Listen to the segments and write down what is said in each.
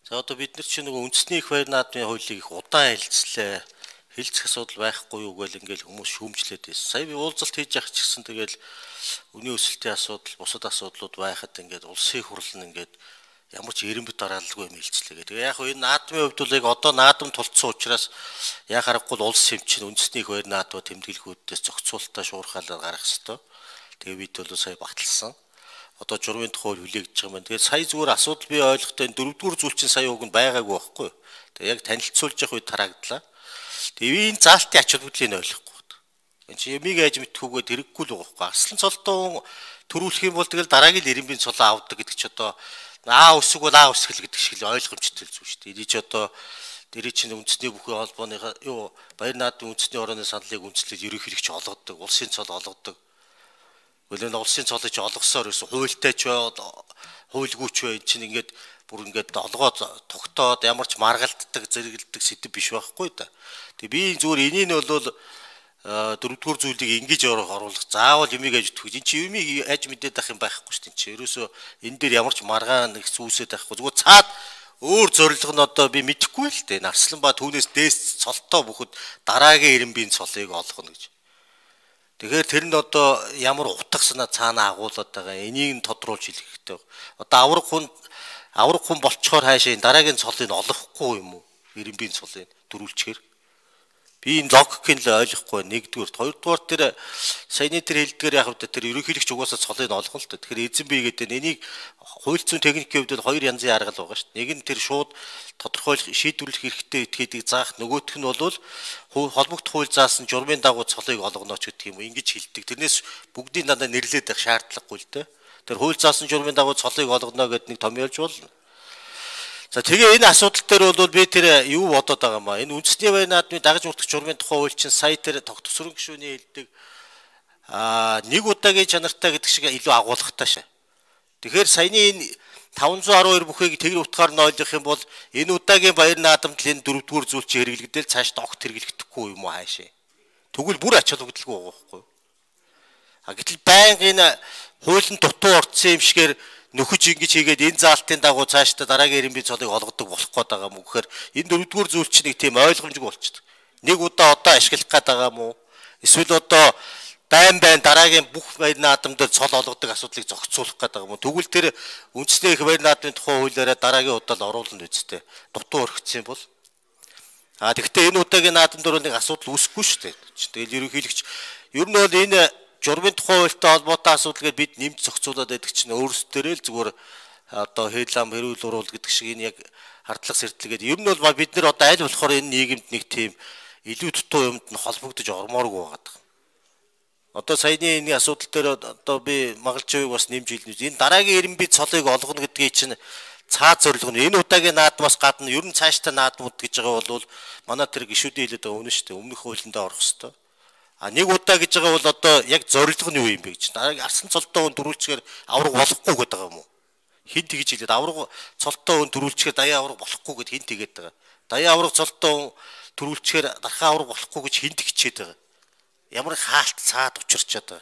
За одоо бид нар чинь нөгөө үндэсний их баяр наадмын хуулийг их удаан хэлцлээ. Хэлцэх асуудал байхгүй юу гэж ингээл хүмүүс шүүмжлээд байсан. Сая би уулзалт хийж явах ч гэсэн тэгэл үнийн өсөлтийн асуудал, бусад асуудлууд байхад ингээд улсын хурал нь ингээд ямар ч эренбит дараалалгүй юм хэлцлээ. Тэгээ яг энэ наадмын хувьд бол яг одоо наадам тулцсан учраас яг харахгүй улс юм чинь үндэсний их баяр наадмын тэмдэглэгүүдээс зохицуулалтаа шуурхаалаар гаргах хэрэгтэй. Тэгээ бид бол сая баталсан. Одоо журмын тухай хүлээгдэж байгаа юм байна. Тэгээд сая зүгээр асуудал би ойлгохтой энэ дөрөвдүгээр зүйл чинь сая уг нь байгаагүй байхгүй юу? Тэгээд яг танилцуулж явах үед тараагдлаа. Тэгээд энэ заалтын ач холбогдлыг ойлгохгүй байна. Энд чинь ямиг айж мэдхүүгээ тэрэггүй л байгаа байхгүй. Арслан цолтон төрүүлэх юм бол тэгэл дараагийн ирэмбийн цолоо авдаг гэдэг чи одоо аа өсөг бол аа өсгөл гэдэг шиг л ойлгомжтой л зүйл шүү дээ. Эний чи одоо дэрий чинь үндэсний бүхэн холбооныхаа юу баяр наадмын үндэсний орооны саналыг үндэслэж ерөнхийлөгч олгодог, улсын цол олгодог. Үлэн улсын цолыг олгосоор ерөөсө хуультай ч бай, хуульгүй ч бай, энэ чинь ингээд бүр ингээд олгоод тогтоод ямар ч маргалддаг, зэрэгэлдэг сэдв биш байхгүй да. Тэгээ би зүгээр энийг нь бол дөрөвдүгээр зүйлийг ингэж оруулах заавал юмыг аж төгж. Энд чи юмыг аж мэдээд ах юм байхгүй шүү дээ. Чи ерөөсө энэ дээр ямар ч маргаан их зүйлсэд байхгүй. Зүгээр цаад өөр зорилго нь одоо би мэдэхгүй л дээ. Нарслан ба түүнээс дээш цолтоо бүхэд дараагийн ирэмбийн цолыг олгоно гэж. Тэгэхээр тэр нь одоо ямар утга санаа цаана агуулдаг байгаа. Энийг нь тодруулж хэлэх хэрэгтэй. Одоо авраг хүн болчхоор хаашаа дараагийн цолыг олохгүй юм уу? Ирэмбийн цолыг дөрүүлчихэр. Би энэ логикийг л ойлгохгүй. Нэгдүгээр, хоёрдугаар тэр саяны тэр хэлдгээр яг хэвээр тэр ерөнхийлөгч угаасаа цолыг олгоно л дээ. Тэгэхээр эзэн бий гэдэг энийг хууль зүйн техникийн хувьд хоёр янзын арга л байгаа шүү дээ. Нэг нь тэр шууд тодорхойлох шийдвэрлэх хэрэгтэй этгээдийг заах, нөгөөх нь бол холбогдох хууль заасан журмын дагуу цолыг олгоно ч гэдэг юм уу ингэж хэлдэг. Тэрнээс бүгдийн дандаа нэрлээд байх шаардлагагүй л дээ. Тэр хууль заасан журмын дагуу цолыг олгоно гэдэг нэг томьёолж болно. За тэгээ энэ асуудал дээр бол би тэр юу бодоод байгаа юм аа. Энэ үндэсний баяр наадмын дагаж мөрдөх журмын тухай хууль чинь сая тэр тогтворсон гишүүний хэлдэг нэг удаагийн чанартай гэдэг шиг илүү агуулгатай шээ. Тэгэхээр саяны энэ 512 бүхийг тэгэр утгаар нь ойлгох юм бол энэ удаагийн баяр наадамд л энэ дөрөвдүгээр зүйл чи хэрэглэгдэл цааш огт хэрэглэгдэхгүй юм уу хаашаа. Тэгвэл бүр ач холбогдолгүй байгаа байхгүй юу? Гэтэл байнга энэ хуулийн дутуу орцсон юм шигээр нөхөж ингэж хийгээд энэ заалтын дагуу цаашдаа дараагийн ирэмбийн цолыг олгодог болох гээд байгаа юм. Гэхдээ энэ дөрөвдүгээр зүйл чинь нэг тийм ойлгомжгүй болчихдог. Нэг удаа одоо ашиглах гээд байгаа юм уу? Эсвэл одоо байн дараагийн бүх баяр наадам дээр цол олгодог асуудлыг зохицуулах гээд байгаа юм уу? Тэгвэл тэр үндэсний их баяр наадмын тухай хуулиараа дараагийн удаа л оруулна үсттэй. Дутуу өргөцсөн бол. Тэгэхдээ энэ удаагийн наадам дээр нэг асуудал үүсэхгүй шүү дээ. Тэгэл ерөнхийлөгч ер нь бол энэ журмын тухай хуультай холбоотой асуудал гээд бид нэмж зохицуулаад байдаг чинь өөрсдөө л зүгээр одоо хэлам хэрүүл уруул гэдэг шиг энэ яг хардлага сэрдлэгээд ер нь бол бид нар одоо аль болохоор энэ нийгэмд нэг тийм илүү дутуу юмд нь холбогдож ормооргүй байгаа. Одоо саяны энэ асуудал дээр одоо би Магалжавыг бас нэмж хэлнэ. Энэ дараагийн ирэмбийн цолыг олгоно гэдгийг чинь цаад зорилго нь энэ удаагийн наадмаас гадна ер нь цааштай наадмууд гэж байгаа бол манай тэр гишүүдийн хэлээд байгаа үнэн шүү дээ. Өмнөх хуулиндаа орох хэвээр. Нэг удаа гэж байгаа бол одоо яг зорилго нь юу юм бэ гэж. Дараагийн арсан цолтой өн дөрүүлчихээр авраг болохгүй гэдэг байгаа юм уу? Хин тэгж хэлээд авраг цолтой өн дөрүүлчихээр даяа авраг болохгүй гэд хин тэгээд байгаа. Даяа авраг цолтой өн дөрүүлчихээр дарахаа авраг болохгүй гэж хин тэгчээд байгаа. Ямар хаалт цаад учирчаад байгаа.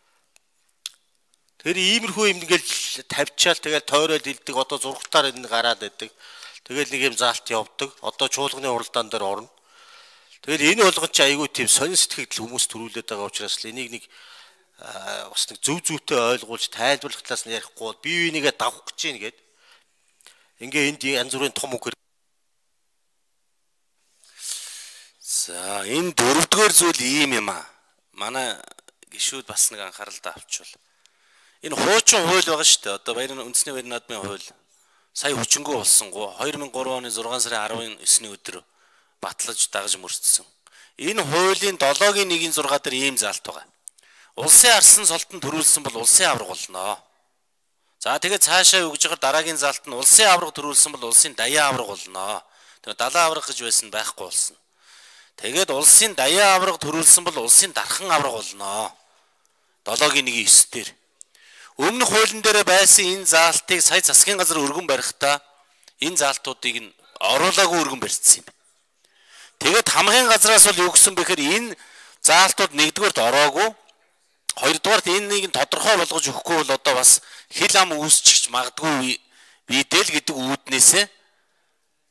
Тэр иймэрхүү юм ингээл тавьчаал тэгэл тойроод хэлдэг одоо зургатаар энэ гараад байдаг. Тэгэл нэг юм заалт явдаг. Одоо чуулганы уралдаан дээр орно. Тэгэл энэ болгон чи айгүй тийм сонин сэтгэл хүмүүс төрүүлээд байгаа учраас л энийг нэг бас нэг зөв зүйтэй ойлгуулж тайлбарлах талаас нь ярихгүй бол бие бинийгээ давах гэж юм гээд ингээ энд янз бүрийн том үг. За энэ дөрөвдүгээр зүйл ийм юм аа. Манай гишүүд бас нэг анхааралтай авчвал энэ хуучин хууль байгаа шүү дээ. Одоо үндэсний баяр наадмын хууль сая хүчингү болсон 2003 оны 6 сарын 19-ний өдөр батлаж дагаж мөрцсөн. Энэ хуулийн 7-1-6 дээр ийм заалт байгаа. Улсын арсан цолтон төрүүлсэн бол улсын авраг болно. За тэгээд цаашаа юу гэж байгаа дараагийн заалт нь улсын авраг төрүүлсэн бол улсын даяа авраг болно. Тэгээд далайн авраг гэж байсан байхгүй болсон. Тэгээд улсын даяа авраг төрүүлсэн бол улсын дархан авраг болно. 7-1-9 дээр. Өмнөх хуулийн дээр байсан энэ заалтыг сая засгийн газар өргөн барихтаа энэ заалтуудыг нь оруулаагүй өргөн барьцсан юм. Тэгээд хамгийн газраас бол юу гэсэн бэхээр энэ заалтууд нэгдүгээрт ороогүй, хоёрдугаарт энийг тодорхой болгож өгөхгүй бол одоо бас хил ам үүсчих магадгүй бидэл гэдэг үүднээсээ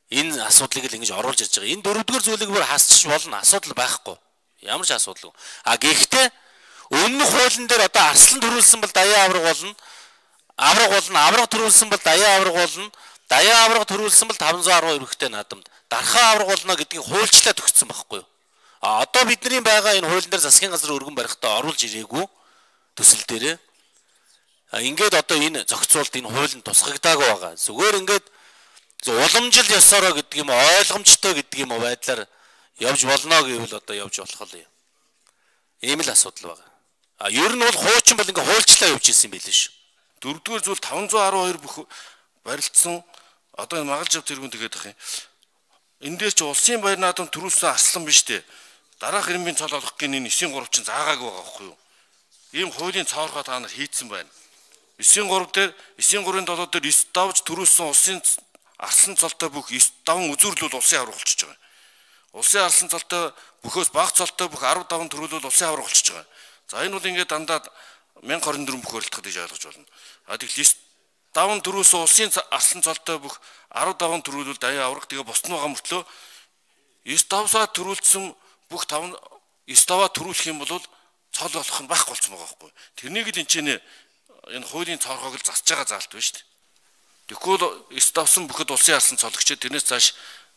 Энэ асуудлыг л ингэж оруулж ирж байгаа. Энэ дөрөвдүгээр зүйлийг бүр хасчих болно. Асуудал байхгүй. Ямар ч асуудал. Гэхдээ өмнөх хуулийн дээр одоо арслан төрүүлсэн бол даяа авраг болно. Авраг төрүүлсэн бол даяа авраг болно. Даяа авраг төрүүлсэн бол 512 өрхтэй наадамд дархаа авраг болно гэдгийг хуульчлаад өгсөн байхгүй юу? Одоо бидний байгаа энэ хуулийн дээр засгийн газар өргөн барихтаа оруулж ирээгүй төсөл дээрээ. Ингээд одоо энэ зохицуулт энэ хуулийн тусгагдаагүй байгаа. Зүгээр ингээд уламжил ёсороо гэдэг юм ойлгомжтой гэдэг юм байдлаар явж болно гэвэл одоо явж болох юм. Ийм л асуудал байгаа. Ер нь бол хуучин бол ингээд хуульчлаа явж ирсэн юм билээ шүү. Дөрөвдүгээр зүйл 512 бүх барилдсан одоо энэ магалжав тэргүүн тэгээд ах юм. Энэ дээр чи улсын баяр наадам төрүүлсэн арслан биш дээ. Дараах ирмийн цол олох гин энэ 93 чинь заагаагүй байгаа байхгүй юу? Ийм хуулийн цаорхоо та нар хийцэн байна. 93 дээр 93-ын 7 дээр 9 давж төрүүлсэн улсын арслан цолтой бүх 9 даван үзүүрлүүл улсын авраг болчихж байгаа. Улсын арслан цолтой бөхөөс бага цолтой бүх 10 даван төрүүлүүл улсын авраг болчихж байгаа. За энэ бол ингээд дандаа 1024 бүх хөрөлдөхөд гэж ойлгож болно. Тэгэл 9 даван төрүүлсэн улсын арслан цолтой бүх 10 даван төрүүлүүл даяа авраг тэгээ босд нь байгаа мөртлөө 9 давсаа төрүүлсэн бүх 9 даваа төрүүлэх юм бол цол болох нь байхгүй болсон байгаа байхгүй. Тэрнийг л энэ хуулийн цаорхоог л засж байгаа заалт байна шүү дээ. Тэгвэл 9 давсан бүхэд улсын арслан цологч тэрнээс цааш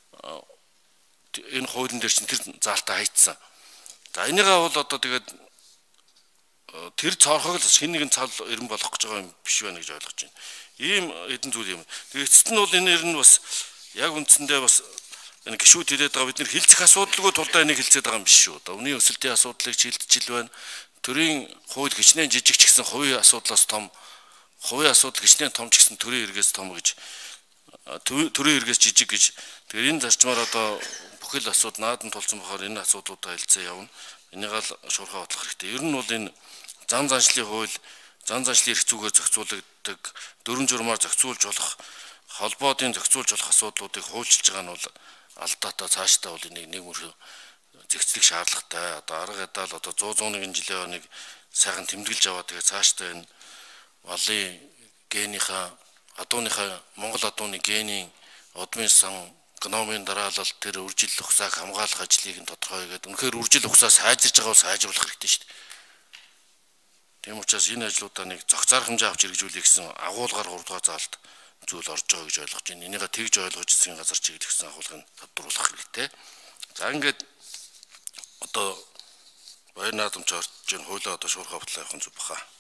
энэ хуулийн дээр чинь тэр заалтаа хайцсан. За энийгээ бол одоо тэгээд тэр цаорхоог л хэн нэгэн цал ирэн болох гэж байгаа юм биш байна гэж ойлгож байна. Ийм хэдэн зүйл юм. Тэгээд эцэст нь бол энэ ер нь бас яг үндсэндээ бас энэ гişүүд хэлээд байгаа бид нэр хилцэх асуудалгүй тулдаа энийг хэлцээд байгаа юм биш шүү. Өмнө өсөлтийн асуудлыг шилжиж байна. Төрийн хууль хичнээн жижиг ч гэсэн хувийн асуудлаас том, хувийн асуудал хичнээн том ч гэсэн төрийн эргээс том гэж, төрийн эргээс жижиг гэж. Тэгэхээр энэ зарчмаар одоо бүхэл асуудал наадан тулцсан бохоор энэ асуудлуудаа хэлцээ явна. Энийг л шуурхаа бодлох хэрэгтэй. Ер нь бол энэ зан заншлын хууль, зан заншлын эрх зүйгээр зохицуулагддаг, дөрвөн журмаар зохицуулж болох, холбоодын зохицуулж болох асуудлуудыг хуульчилж байгаа нь бол алдаатай цаашдаа бол энийг нэг мөр зэгцлэх шаардлагатай. Одоо арга ядаал одоо 100-100 жилийн хоног сайхан тэмдэглэж аваад тэгээ цаашдаа энэ малын генийхаа адууныхаа Монгол адууны генийн удмын сан гномын дараалал тэр үржил ухсааг хамгаалах ажлыг нь тодорхой хийгээд үнэхээр үржил ухсаа сайжирж байгаа бол сайжруулах хэрэгтэй шүү дээ. Тийм учраас энэ ажлуудаа нэг зохицоор хэмжээ авч хэрэгжүүлэх гэсэн агуулгаар 3 дугаар заалт зүйл орж байгаа гэж ойлгож байна. Энийгээ тэгж ойлгож засгийн газар чиглэх гэсэн агуулгыг тодруулах хэрэгтэй. За ингээд одоо баяр наадамч орж ийн хуулиа одоо шуурхаа батлаа явах нь зүг баха.